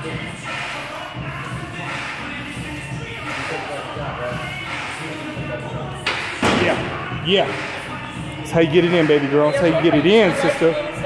Yeah. Yeah. That's how you get it in, baby girl. That's how you get it in, sister.